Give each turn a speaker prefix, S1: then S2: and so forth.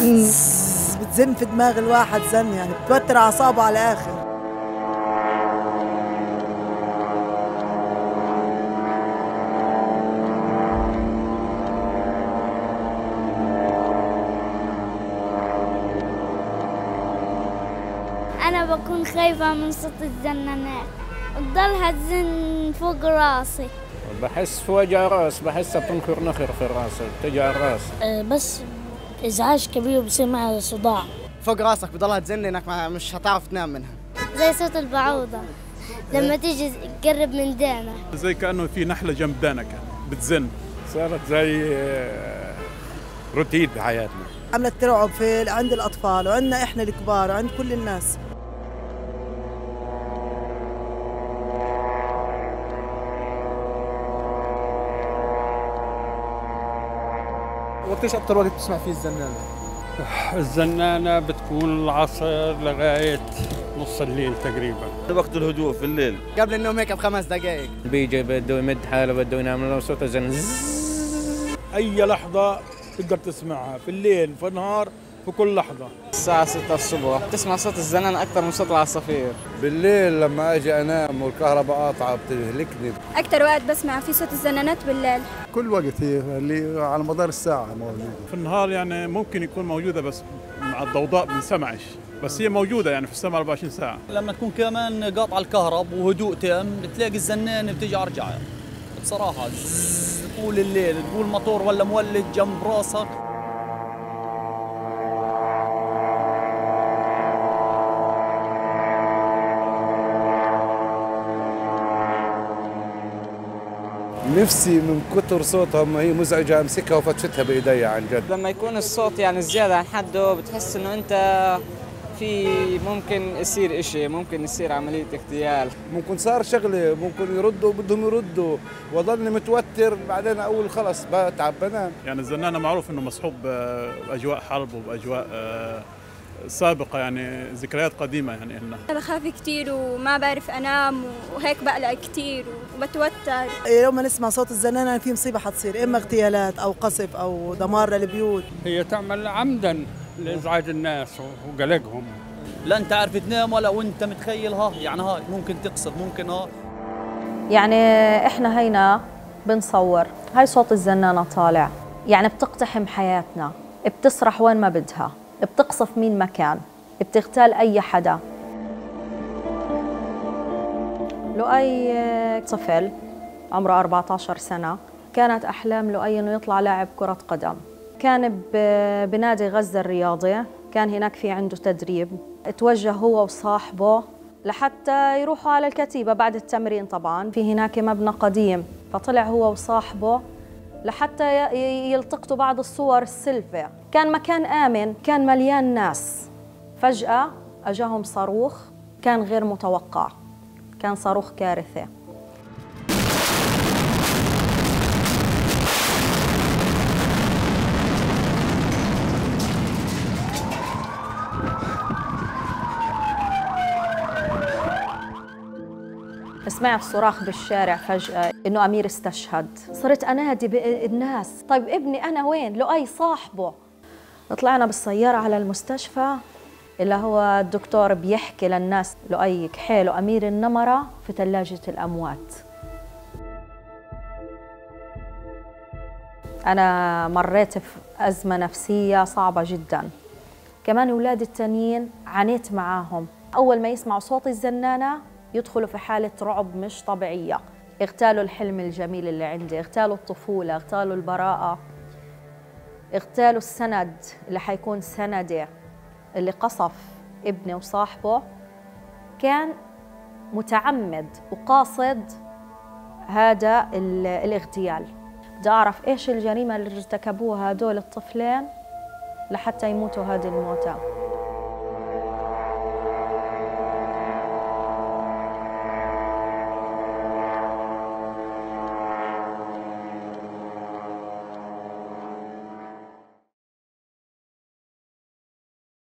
S1: بتزن في دماغ الواحد زن، يعني بتوتر أعصابه على الآخر.
S2: أنا بكون خايفة من صوت الزنانات، تضلها تزن فوق راسي.
S3: بحس في وجع راس، بحسها بتنخر نخر في الراس، بتجع الراس.
S2: بس إزعاج كبير بصير معي صداع.
S4: فوق راسك بضلها تزن انك مش هتعرف تنام منها.
S2: زي صوت البعوضة لما تيجي تقرب من دانك،
S5: زي كأنه في نحلة جنب دانك بتزن.
S3: صارت زي روتين بحياتنا.
S1: عملت ترعب عند الأطفال وعندنا إحنا الكبار وعند كل الناس.
S4: وقتاش أكتر وقت بتسمع فيه الزنانة؟
S6: الزنانة بتكون العصر لغاية نص الليل تقريبا.
S7: وقت الهدوء في الليل
S4: قبل النوم هيك ب5 دقائق.
S3: بيجي بده يمد حاله، بده ينام، لو صوته زن.
S5: أي لحظة تقدر تسمعها، في الليل في النهار، في كل لحظة.
S4: الساعة 6 الصبح تسمع صوت الزنانة أكثر من صوت العصافير.
S8: بالليل لما أجي أنام والكهرباء قاطعة بتهلكني.
S9: أكثر وقت بسمع فيه صوت الزنانات بالليل.
S8: كل وقت هي اللي على مدار الساعة موجودة.
S5: في النهار يعني ممكن يكون موجودة بس مع الضوضاء بنسمعش، بس هي موجودة يعني في السماء 24 ساعة.
S10: لما تكون كمان قاطع الكهرب وهدوء تام بتلاقي الزنانة بتيجي أرجع بصراحة طول الليل، تقول موتور ولا مولد جنب راسك.
S8: نفسي من كتر صوتها ما هي مزعجة أمسكها وفتشتها بإيدي عن جد.
S4: لما يكون الصوت يعني زيادة عن حده بتحس إنه أنت في ممكن يصير إشي، ممكن يصير عملية اغتيال،
S8: ممكن صار شغلة، ممكن يردوا بدهم يردوا، وضلني متوتر. بعدين أقول خلص بتعب بنام.
S5: يعني الزنانة معروف إنه مصحوب بأجواء حرب وبأجواء سابقة، يعني ذكريات قديمة يعني إلنا.
S9: أنا بخاف كثير وما بعرف أنام وهيك بقلق كثير وبتوتر.
S1: لو ما نسمع صوت الزنانة في مصيبة حتصير، إما اغتيالات أو قصف أو دمار للبيوت.
S6: هي تعمل عمدا لإزعاج الناس وقلقهم.
S10: لا أنت عارف تنام ولا وأنت متخيلها، يعني هاي ممكن تقصف ممكن
S11: يعني إحنا هينا بنصور هاي صوت الزنانة طالع، يعني بتقتحم حياتنا، بتسرح وين ما بدها، بتقصف مين مكان، بتغتال أي حدا. لؤي طفل عمره 14 سنة، كانت أحلام لؤي إنه يطلع لاعب كرة قدم. كان بنادي غزة الرياضي، كان هناك في عنده تدريب، توجه هو وصاحبه لحتى يروحوا على الكتيبة بعد التمرين. طبعاً في هناك مبنى قديم، فطلع هو وصاحبه لحتى يلتقطوا بعض الصور السيلفي. كان مكان آمن، كان مليان ناس. فجأة أجاهم صاروخ كان غير متوقع، كان صاروخ كارثة. سمعت صراخ بالشارع فجأة إنه أمير استشهد. صرت أنادي بالناس، طيب ابني أنا وين؟ لؤي صاحبه. طلعنا بالسيارة على المستشفى، اللي هو الدكتور بيحكي للناس لؤي كحيله أمير النمرة في ثلاجة الأموات. أنا مريت في أزمة نفسية صعبة جداً. كمان أولادي التانيين عانيت معاهم، أول ما يسمعوا صوت الزنانة يدخلوا في حالة رعب مش طبيعية، اغتالوا الحلم الجميل اللي عندي، اغتالوا الطفولة، اغتالوا البراءة، اغتالوا السند اللي حيكون سندي. اللي قصف ابني وصاحبه كان متعمد وقاصد هذا الاغتيال. بدي أعرف إيش الجريمة اللي ارتكبوها هدول الطفلين لحتى يموتوا هذه الموتى.